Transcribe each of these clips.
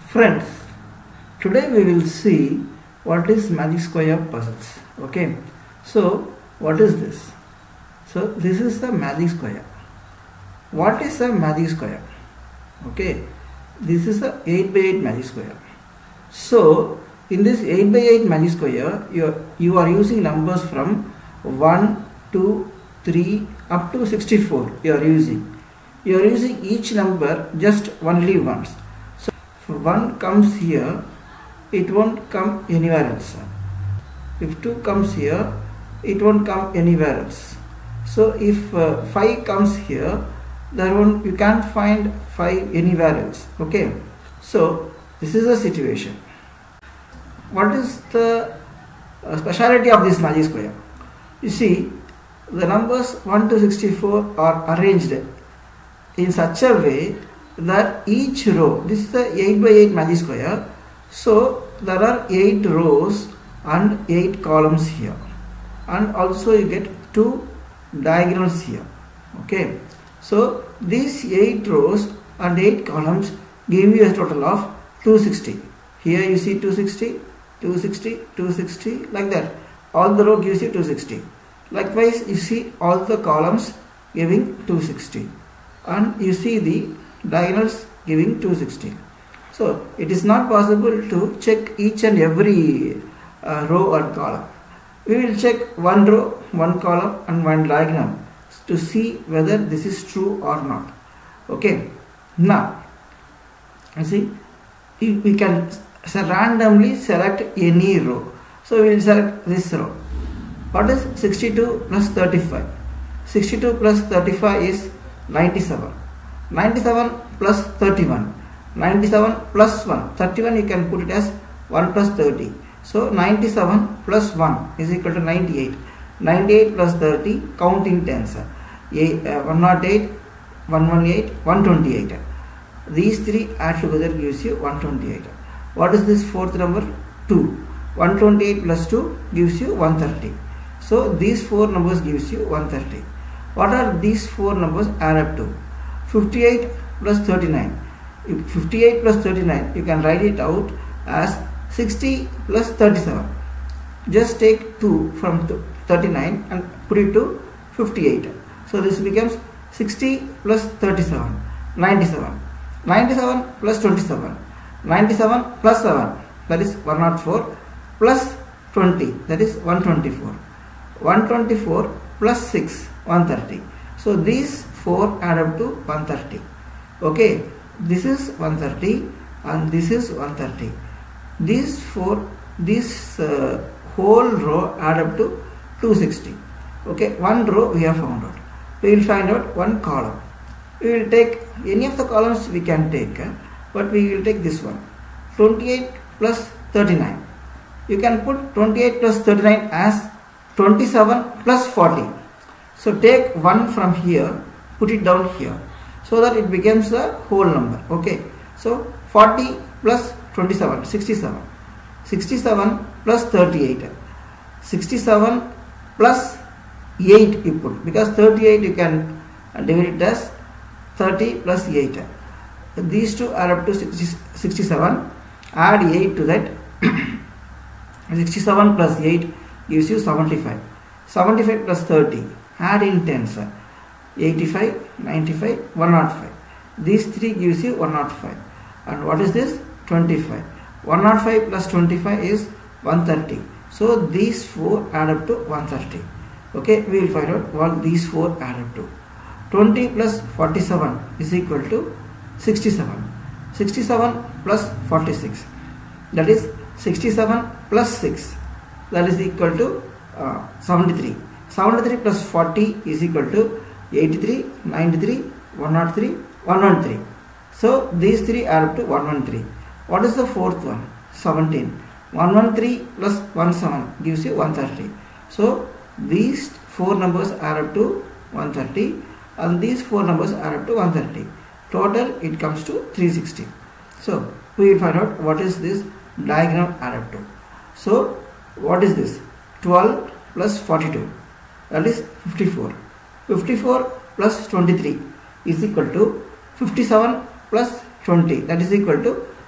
Friends, today we will see what is magic square puzzles. Okay, so what is this? So this is the magic square. What is a magic square? Okay, this is a 8 by 8 magic square. So in this 8 by 8 magic square, you are using numbers from 1, 2, 3 up to 64. You are using each number just only once. So if 1 comes here, it won't come anywhere else. If 2 comes here, it won't come anywhere else. So if 5 comes here, you can't find 5 anywhere else. Okay, so this is the situation. What is the speciality of this magic square? You see, the numbers 1 to 64 are arranged in such a way that each row, this is the 8 by 8 magic square, so there are 8 rows and 8 columns here, and also you get 2 diagonals here. Okay, so these 8 rows and 8 columns give you a total of 260. Here you see 260, 260, 260, like that. All the row gives you 260. Likewise, you see all the columns giving 260, and you see the diagonals giving 260. So it is not possible to check each and every row or column. We will check one row, one column and one diagonal to see whether this is true or not. Okay, now you see, we can randomly select any row. So we will select this row. What is 62 plus 35? 62 plus 35 is 97. 97 plus 31. 97 plus 1. 31 you can put it as 1 plus 30. So 97 plus 1 is equal to 98. 98 plus 30, counting tens. 108, 118, 128. These three add together gives you 128. What is this fourth number? 2. 128 plus 2 gives you 130. So these four numbers gives you 130. What are these four numbers add up to? 58 plus 39. 58 plus 39, you can write it out as 60 plus 37. Just take 2 from 39 and put it to 58. So this becomes 60 plus 37, 97. 97 plus 27. 97 plus 7, that is 104, plus 20, that is 124. 124 plus 6, 130. So these 4 add up to 130. Okay, this is 130 and this is 130. These whole row add up to 260. Okay, one row we have found out. We will find out one column. We will take any of the columns we can take, but we will take this one. 28 plus 39. You can put 28 plus 39 as 27 plus 40. So take 1 from here, put it down here, so that it becomes a whole number. Okay, so 40 plus 27, 67. 67 plus 38. 67 plus 8 you put, because 38 you can divide it as 30 plus 8. These two add up to 67. Add 8 to that. 67 plus 8 gives you 75. 75 plus 30. Add in tens. 85, 95, 105. These three gives you 105. And what is this? 25. 105 plus 25 is 130. So these 4 add up to 130. Okay, we will find out what these 4 add up to. 20 plus 47 is equal to 67. 67 plus 46, that is 67 plus 6, that is equal to 73. 73 plus 40 is equal to 83, 93, 103, 113. So these 3 add up to 113. What is the fourth one? 17. 113 plus 17 gives you 130. So these 4 numbers add up to 130 and these 4 numbers add up to 130. Total it comes to 360. So we will find out what is this diagonal add up to. So what is this? 12 plus 42, that is 54. 54 plus 23 is equal to 57 plus 20, that is equal to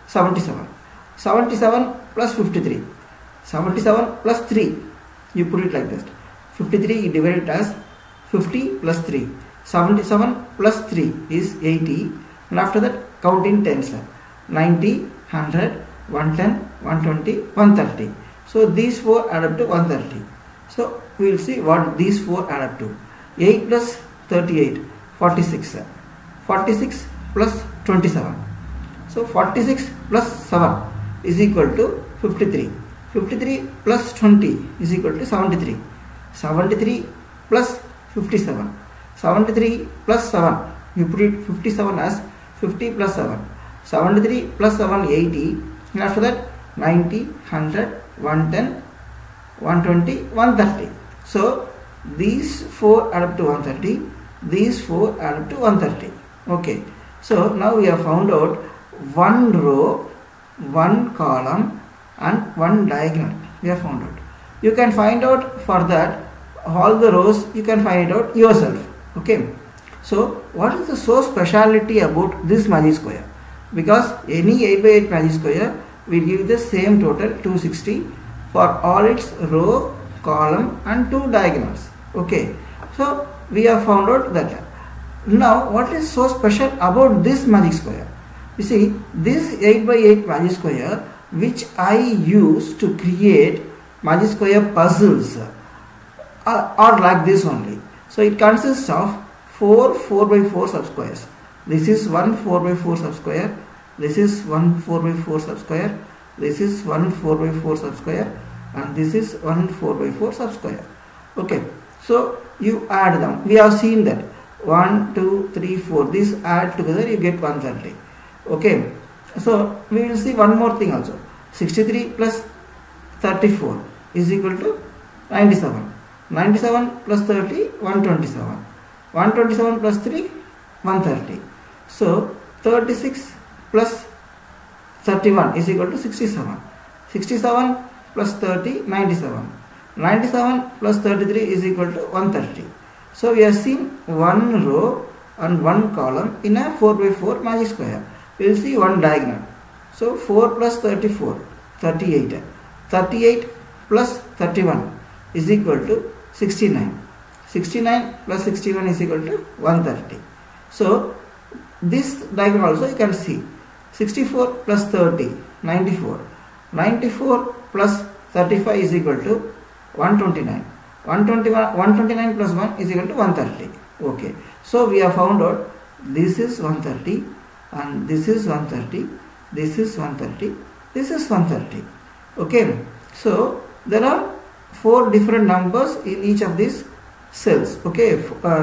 77. 77 plus 53. 77 plus 3. You put it like this. 53 you divide it as 50 plus 3. 77 plus 3 is 80. And after that count in tens. 90, 100, 110, 120, 130. So these 4 add up to 130. So we will see what these 4 add up to. 8 plus 38, 46. 46 plus 27. So 46 plus 7 is equal to 53. 53 plus 20 is equal to 73. 73 plus 57. 73 plus 7. You put it 57 as 50 plus 7. 73 plus 7, 80. And after that 90, 100, 110, 120, 130. So these 4 add up to 130. These 4 add up to 130. Okay. So now we have found out one row, one column and one diagonal. We have found out. You can find out for that all the rows, you can find it out yourself. Okay. So what is the so speciality about this magic square? Because any 8 by 8 magic square will give the same total 260 for all its row, column and 2 diagonals. Okay. So we have found out that. Now what is so special about this magic square? You see, this 8 by 8 magic square which I use to create magic square puzzles are like this only. So it consists of 4 4 by 4 subsquares. This is one 4 by 4 subsquare. This is one 4 by 4 subsquare. This is one 4 by 4 subsquare. And this is one 4 by 4 subsquare. Okay. So you add them. We have seen that 1, 2, 3, 4. These add together you get 130. Okay. So we will see one more thing also. 63 plus 34 is equal to 97. 97 plus 30, 127. 127 plus 3, 130. So 36 plus 31 is equal to 67. 67 plus 30, 97. 97 plus 33 is equal to 130. So we have seen one row and one column in a 4 by 4 magic square. We will see one diagonal. So 4 plus 34, 38. 38 plus 31 is equal to 69. 69 plus 61 is equal to 130. So this diagram also you can see. 64 plus 30, 94. 94 plus 35 is equal to 129. 129 plus 1 is equal to 130. Okay. So we have found out this is 130 and this is 130. This is 130. This is 130. Okay. So there are 4 different numbers in each of these cells. Okay.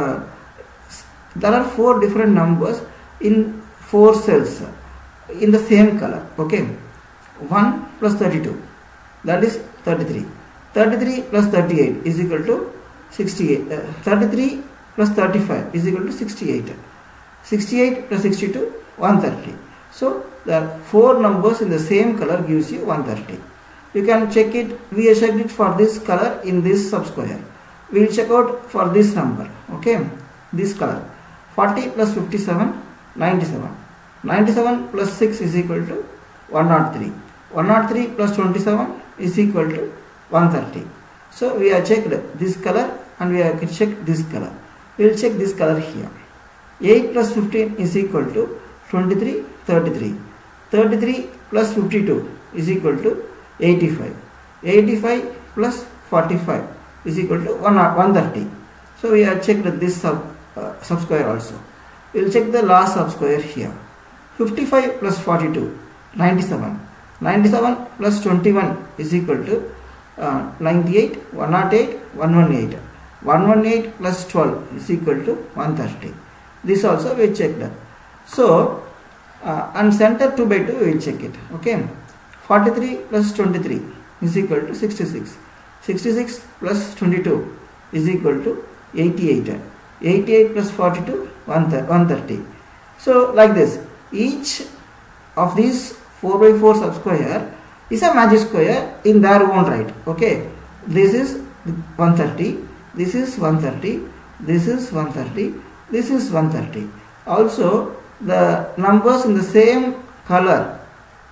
There are 4 different numbers in 4 cells in the same color. Okay. 1 plus 32, that is 33. 33 plus 38 is equal to 68. 33 plus 35 is equal to 68. 68 plus 62, 130. So the 4 numbers in the same color gives you 130. You can check it. We have checked it for this color in this subsquare. We will check out for this number. Okay, this color. 40 plus 57, 97. 97 plus 6 is equal to 103. 103 plus 27 is equal to 130. So we have checked this color and we have checked this color. We will check this color here. 8 plus 15 is equal to 23, 33. 33 plus 52 is equal to 85. 85 plus 45 is equal to 130. So we have checked this subsquare also. We will check the last subsquare here. 55 plus 42, 97. 97 plus 21 is equal to 98, 108, 118. 118 plus 12 is equal to 130. This also we checked. So and center 2 by 2 we will check it. Okay. 43 plus 23 is equal to 66. 66 plus 22 is equal to 88. 88 plus 42, 130. So like this, each of these 4 by 4 subsquare is a magic square in their own right. Okay. This is 130. This is 130. This is 130. This is 130. Also the numbers in the same color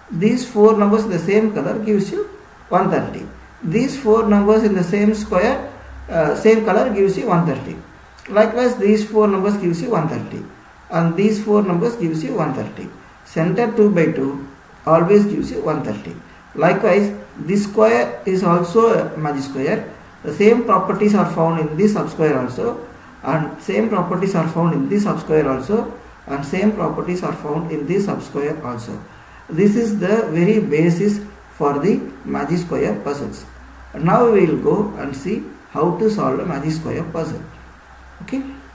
these 4 numbers in the same color gives you 130. These 4 numbers in the same square, same color gives you 130. Likewise, these 4 numbers gives you 130, and these 4 numbers gives you 130. Center 2 by 2 always gives you 130. Likewise, this square is also a magic square. The same properties are found in this subsquare also, and same properties are found in this subsquare also, and same properties are found in this subsquare also. This is the very basis for the magic square puzzles. Now we will go and see how to solve a magic square puzzle. Okay.